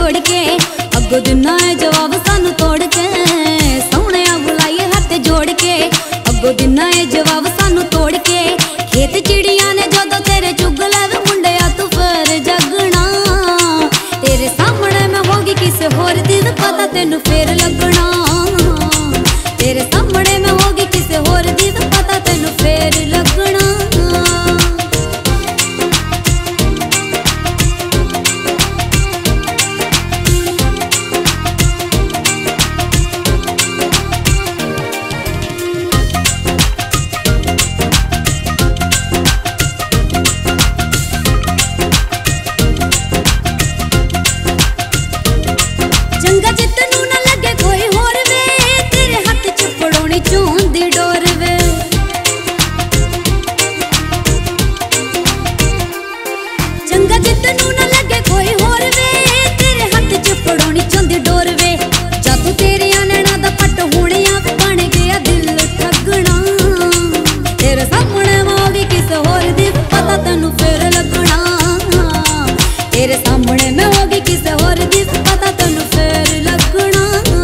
जोड़ के, अगो दिना है जवाब सानू तोड़ के। सोहणे बुलाइए हाथ जोड़ के, अगो दिना है जवाब सानू तोड़ के। खेत चिड़िया ने जदों तेरे चुग लवे मुंडिया तू फिर जगना। तेरे सामने मैं होगी किसे होर दी पता तेनू फिर लगना। तेरे सामने मैं होगी किसे होर दी पता तेनू फिर लगना। चंगा चित नू ना लगे कोई होर वे, तेरे हाथ च पड़ोनी चूंदी डोर वे। चंगा चित नू ना लगे कोई होर वे, तेरे हाथ च पड़ोनी चूंदी डोर वे। जादू तेरे नैना दा पट होणिया वे बन गया दिल ठगना। तेरे सामने होगी किसे होर दी पता तेनू फिर लगना। तेरे सामने मैं होगी किसे होर दी पता तेनू फिर लगना।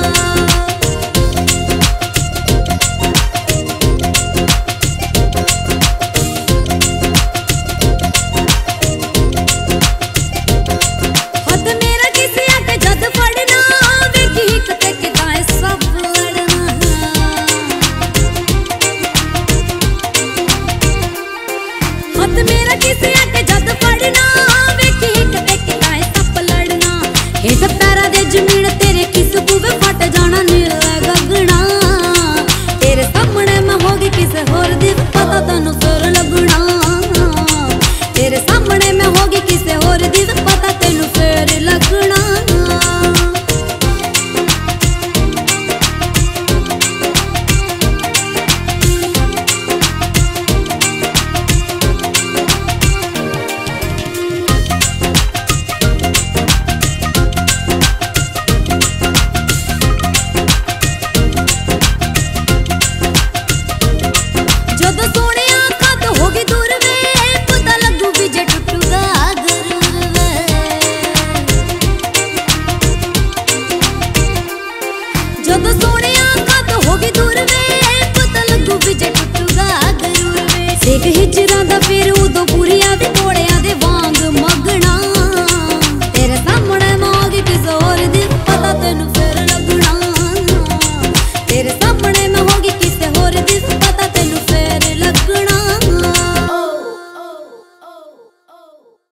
हद मेरा किसी आके जद फड़ना, वेखी हिक ते किदां सब लड़ना। हद मेरा किसी आके जद फड़ना, वेखी हिक ते किदां सब लड़ना। हेठ पैरा दे जमीन तेरे किसकू वे फट जाना नीला गगना। तेरे सामने मैं होगी किसे होर दी पता तेनू फिर लगना। तेरे सामने मैं होगी किसे होर दी पता तेनू फिर लगना। जदों सोहणे आँखां तो होगी दूर वे, पता लगू भी जे टुटूगा गरूर वे। जदों सोहणे आँखां तो होगी दूर वे, पता लगू भी जे टुटूगा गरूर वे। सेक हिजरां दा